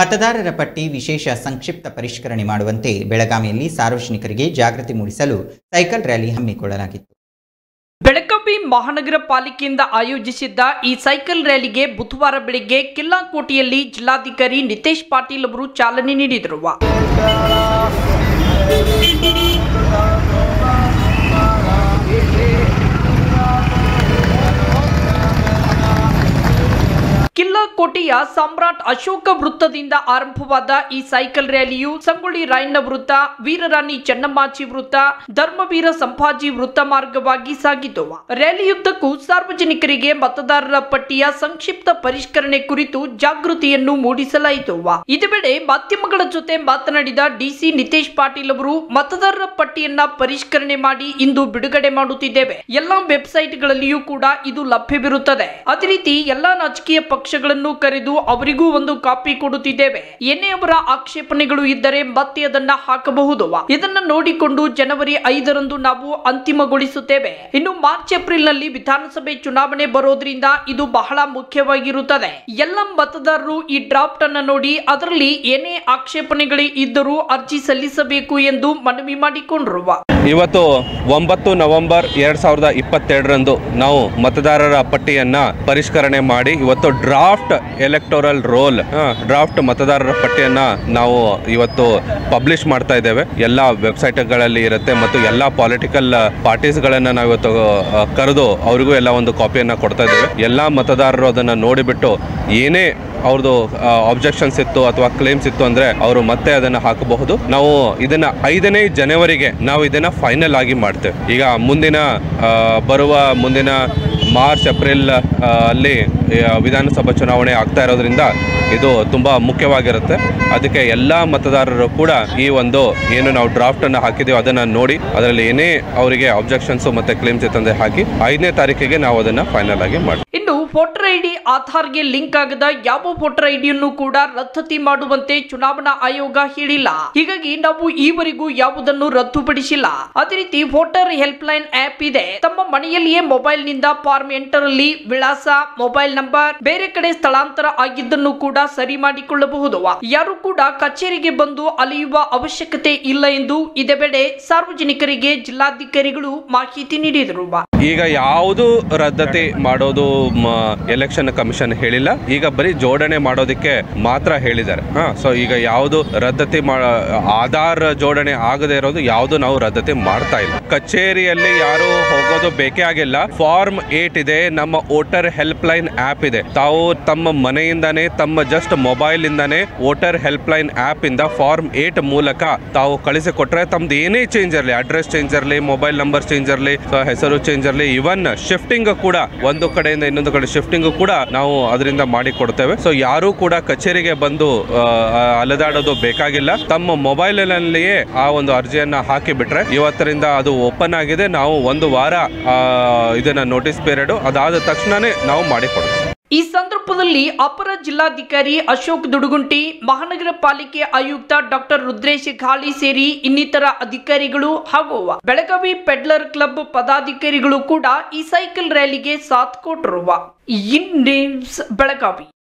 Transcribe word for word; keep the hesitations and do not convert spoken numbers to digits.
ಮತದಾರರ ಪಟ್ಟಿ ವಿಶೇಷ ಸಂಕ್ಷಿಪ್ತ ಪರಿಷ್ಕರಣೆ ಮಾಡುವಂತೆ ಬೆಳಗಾವಿಯಲ್ಲಿ ಸಾರ್ವಜನಿಕರಿಗೆ ಜಾಗೃತಿ ಮೂಡಿಸಲು ಸೈಕಲ್ ರ್ಯಾಲಿ ಹಮ್ಮಿಕೊಳ್ಳಲಾಗಿತ್ತು. ಬೆಳಗಾವಿ ಮಹಾನಗರ ಪಾಲಿಕೆಯಿಂದ ಆಯೋಜಿಸಿದ್ದ ಈ ಸೈಕಲ್ ರ್ಯಾಲಿಗೆ ಬುಧವಾರ ಬೆಳಗ್ಗೆ ಕಿಲ್ಲಾಕೋಟೆಯಲ್ಲಿ ಜಿಲ್ಲಾಧಿಕಾರಿ ನಿತೇಶ್ ಪಾಟೀಲ್ ಅವರು ಚಾಲನೆ ನೀಡಿದರು. ಕಿಲ್ಲಾಕೋಟೆಯ ಸಾಮ್ರಾಟ್ ಅಶೋಕ ವೃತ್ತದಿಂದ ಆರಂಭವಾದ ಈ ಸೈಕಲ್ ರ್ಯಾಲಿಯು ಸಂಗೊಳ್ಳಿ ರಾಯಣ್ಣ ವೃತ್ತ, ವೀರರಾಣಿ ಚೆನ್ನಮ್ಮಾಜಿ ವೃತ್ತ, ಧರ್ಮವೀರ ಸಂಭಾಜಿ ವೃತ್ತ ಮಾರ್ಗವಾಗಿ ಸಾಗಿತು. ರ್ಯಾಲಿಯುದ್ದಕ್ಕೂ ಸಾರ್ವಜನಿಕರಿಗೆ ಮತದಾರರ ಪಟ್ಟಿಯ ಸಂಕ್ಷಿಪ್ತ ಪರಿಷ್ಕರಣೆ ಕುರಿತು ಜಾಗೃತಿಯನ್ನು ಮೂಡಿಸಲಾಯಿತು. ಇದೇ ವೇಳೆ ಮಾಧ್ಯಮಗಳ ಜೊತೆ ಮಾತನಾಡಿದ ಡಿಸಿ ನಿತೇಶ್ ಪಾಟೀಲ್ ಅವರು, ಮತದಾರರ ಪಟ್ಟಿಯನ್ನ ಪರಿಷ್ಕರಣೆ ಮಾಡಿ ಇಂದು ಬಿಡುಗಡೆ ಮಾಡುತ್ತಿದ್ದೇವೆ. ಎಲ್ಲಾ ವೆಬ್ಸೈಟ್ಗಳಲ್ಲಿಯೂ ಕೂಡ ಇದು ಲಭ್ಯವಿರುತ್ತದೆ. ಅದೇ ರೀತಿ ಎಲ್ಲಾ ರಾಜಕೀಯ ಪಕ್ಷಗಳನ್ನು ಕರೆದು ಅವರಿಗೂ ಒಂದು ಕಾಪಿ ಕೊಡುತ್ತಿದ್ದೇವೆ. ಏನೇ ಅವರ ಆಕ್ಷೇಪಣೆಗಳು ಇದ್ದರೆ ಮತ್ತೆ ಅದನ್ನ ಹಾಕಬಹುದು. ಇದನ್ನ ನೋಡಿಕೊಂಡು ಜನವರಿ ಐದರಂದು ನಾವು ಅಂತಿಮಗೊಳಿಸುತ್ತೇವೆ. ಇನ್ನು ಮಾರ್ಚ್ ಏಪ್ರಿಲ್ ನಲ್ಲಿ ವಿಧಾನಸಭೆ ಚುನಾವಣೆ ಬರೋದ್ರಿಂದ ಇದು ಬಹಳ ಮುಖ್ಯವಾಗಿರುತ್ತದೆ. ಎಲ್ಲ ಮತದಾರರು ಈ ಡ್ರಾಫ್ಟ್ ಅನ್ನ ನೋಡಿ ಅದರಲ್ಲಿ ಏನೇ ಆಕ್ಷೇಪಣೆಗಳು ಇದ್ದರೂ ಅರ್ಜಿ ಸಲ್ಲಿಸಬೇಕು ಎಂದು ಮನವಿ ಮಾಡಿಕೊಂಡರು. ಇವತ್ತು ಒಂಬತ್ತು ನವೆಂಬರ್ ಎರಡ್ ಸಾವಿರದ ಇಪ್ಪತ್ತೆರಡರಂದು ನಾವು ಮತದಾರರ ಪಟ್ಟಿಯನ್ನ ಪರಿಷ್ಕರಣೆ ಮಾಡಿ ಇವತ್ತು ಡ್ರಾಫ್ಟ್ ಎಲೆಕ್ಟೋರಲ್ ರೋಲ್ ಡ್ರಾಫ್ಟ್ ಮತದಾರರ ಪಟ್ಟಿಯನ್ನ ನಾವು ಇವತ್ತು ಪಬ್ಲಿಷ್ ಮಾಡ್ತಾ ಇದ್ದೇವೆ. ಎಲ್ಲ ವೆಬ್ಸೈಟ್ಗಳಲ್ಲಿ ಇರುತ್ತೆ ಮತ್ತು ಎಲ್ಲ ಪೊಲಿಟಿಕಲ್ ಪಾರ್ಟೀಸ್ಗಳನ್ನು ನಾವು ಇವತ್ತು ಕರೆದು ಅವರಿಗೂ ಎಲ್ಲ ಒಂದು ಕಾಪಿಯನ್ನು ಕೊಡ್ತಾ ಇದ್ದೇವೆ. ಎಲ್ಲ ಮತದಾರರು ಅದನ್ನು ನೋಡಿಬಿಟ್ಟು ಏನೇ ಅವ್ರದ್ದು ಆಬ್ಜೆಕ್ಷನ್ಸ್ ಇತ್ತು ಅಥವಾ ಕ್ಲೇಮ್ಸ್ ಇತ್ತು ಅಂದರೆ ಅವರು ಮತ್ತೆ ಅದನ್ನು ಹಾಕಬಹುದು. ನಾವು ಇದನ್ನ ಐದನೇ ಜನವರಿಗೆ ನಾವು ಇದನ್ನ ಫೈನಲ್ ಆಗಿ ಮಾಡ್ತೇವೆ. ಈಗ ಮುಂದಿನ ಬರುವ ಮುಂದಿನ ಮಾರ್ಚ್ ಏಪ್ರಿಲ್ ಅಲ್ಲಿ ವಿಧಾನಸಭಾ ಚುನಾವಣೆ ಆಗ್ತಾ ಇರೋದ್ರಿಂದ ಇದು ತುಂಬ ಮುಖ್ಯವಾಗಿರುತ್ತೆ. ಅದಕ್ಕೆ ಎಲ್ಲ ಮತದಾರರು ಕೂಡ ಈ ಒಂದು ಏನು ನಾವು ಡ್ರಾಫ್ಟ್ ಅನ್ನು ಹಾಕಿದ್ದೀವಿ ಅದನ್ನು ನೋಡಿ ಅದರಲ್ಲಿ ಏನೇ ಅವರಿಗೆ ಆಬ್ಜೆಕ್ಷನ್ಸ್ ಮತ್ತೆ ಕ್ಲೇಮ್ಸ್ ಇತ್ತಂದ್ರೆ ಹಾಕಿ ಐದನೇ ತಾರೀಕಿಗೆ ನಾವು ಅದನ್ನು ಫೈನಲ್ ಆಗಿ ಮಾಡ್ತೀವಿ. ಇನ್ನು ವೋಟರ್ ಐಡಿ ಆಧಾರ್ಗೆ ಲಿಂಕ್ ಆಗದ ಯಾವ ವೋಟರ್ ಐಡಿಯನ್ನು ಕೂಡ ರದ್ದತಿ ಮಾಡುವಂತೆ ಚುನಾವಣಾ ಆಯೋಗ ಹೇಳಿಲ್ಲ. ಹೀಗಾಗಿ ನಾವು ಈವರೆಗೂ ಯಾವುದನ್ನು ರದ್ದುಪಡಿಸಿಲ್ಲ. ಅದೇ ರೀತಿ ವೋಟರ್ ಹೆಲ್ಪ್ ಲೈನ್ ಆಪ್ ಇದೆ. ತಮ್ಮ ಮನೆಯಲ್ಲಿಯೇ ಮೊಬೈಲ್ ನಿಂದ ಫಾರ್ಮ್ ಎಂಟರಲ್ಲಿ ವಿಳಾಸ, ಮೊಬೈಲ್ ನಂಬರ್ ಬೇರೆ ಕಡೆ ಸ್ಥಳಾಂತರ ಆಗಿದ್ದನ್ನು ಕೂಡ ಸರಿ ಮಾಡಿಕೊಳ್ಳಬಹುದು. ಯಾರು ಕೂಡ ಕಚೇರಿಗೆ ಬಂದು ಅಲೆಯುವ ಅವಶ್ಯಕತೆ ಇಲ್ಲ ಎಂದು ಇದೇ ವೇಳೆ ಸಾರ್ವಜನಿಕರಿಗೆ ಜಿಲ್ಲಾಧಿಕಾರಿಗಳು ಮಾಹಿತಿ ನೀಡಿದರು. ಈಗ ಯಾವುದು ರದ್ದತಿ ಮಾಡೋದು ಎಲೆಕ್ಷನ್ ಕಮಿಷನ್ ಹೇಳಿಲ್ಲ. ಈಗ ಬರೀ ಜೋಡಣೆ ಮಾಡೋದಕ್ಕೆ ಮಾತ್ರ ಹೇಳಿದ್ದಾರೆ. ಹಾ ಸೊ ಈಗ ಯಾವುದು ರದ್ದತಿ ಆಧಾರ್ ಜೋಡಣೆ ಆಗದೆ ಇರೋದು ಯಾವುದು ನಾವು ರದ್ದತಿ ಮಾಡ್ತಾ ಇಲ್ಲ. ಕಚೇರಿಯಲ್ಲಿ ಯಾರು ಹೋಗೋದು ಬೇಕೇ ಆಗಿಲ್ಲ. ಫಾರ್ಮ್ ಏಟ್ ಇದೆ, ನಮ್ಮ ವೋಟರ್ ಹೆಲ್ಪ್ ಲೈನ್ ಆಪ್ ಇದೆ. ತಾವು ತಮ್ಮ ಮನೆಯಿಂದಾನೇ ತಮ್ಮ ಜಸ್ಟ್ ಮೊಬೈಲ್ ಇಂದಾನೇ ವೋಟರ್ ಹೆಲ್ಪ್ ಲೈನ್ ಆಪ್ ಇಂದ ಫಾರ್ಮ್ ಏಟ್ ಮೂಲಕ ತಾವು ಕಳಿಸಿಕೊಟ್ರೆ ತಮ್ದು ಏನೇ ಚೇಂಜ್ ಇರಲಿ, ಅಡ್ರೆಸ್ ಚೇಂಜ್ ಇರಲಿ, ಮೊಬೈಲ್ ನಂಬರ್ ಚೇಂಜ್ ಇರಲಿ, ಹೆಸರು ಚೇಂಜ್ ಇರಲಿ, ಇವನ್ ಶಿಫ್ಟಿಂಗ್ ಕೂಡ ಒಂದು ಕಡೆಯಿಂದ ಇನ್ನೊಂದು ಕಡೆ ಶಿಫ್ಟಿಂಗ್ ಕೂಡ ನಾವು ಅದರಿಂದ ಮಾಡಿ ಕೊಡ್ತೇವೆ. ಸೊ ಯಾರು ಕೂಡ ಕಚೇರಿಗೆ ಬಂದು ಅಲೆದಾಡೋದು ಬೇಕಾಗಿಲ್ಲ. ತಮ್ಮ ಮೊಬೈಲ್ ನಲ್ಲಿಯೇ ಆ ಒಂದು ಅರ್ಜಿಯನ್ನ ಹಾಕಿ ಬಿಟ್ರೆ ಇವತ್ತರಿಂದ ಅದು ಓಪನ್ ಆಗಿದೆ. ನಾವು ಒಂದು ವಾರ ಇದನ್ನ ನೋಟಿಸ್ ಪೀರಿಯಡ್ ಅದಾದ ತಕ್ಷಣನೇ ನಾವು ಮಾಡಿ ಕೊಡ್ತೇವೆ. ಈ ಸಂದರ್ಭದಲ್ಲಿ ಅಪರ ಜಿಲ್ಲಾಧಿಕಾರಿ ಅಶೋಕ್ ದುಡುಗುಂಟಿ, ಮಹಾನಗರ ಪಾಲಿಕೆ ಆಯುಕ್ತ ಡಾಕ್ಟರ್ ರುದ್ರೇಶ್ ಘಾಳಿ ಸೇರಿ ಇನ್ನಿತರ ಅಧಿಕಾರಿಗಳು ಹಾಗೂ ಬೆಳಗಾವಿ ಪೆಡ್ಲರ್ ಕ್ಲಬ್ ಪದಾಧಿಕಾರಿಗಳು ಕೂಡ ಈ ಸೈಕಲ್ ರ್ಯಾಲಿಗೆ ಸಾಥ್ ಕೊಟ್ಟರು. In news Belagavi.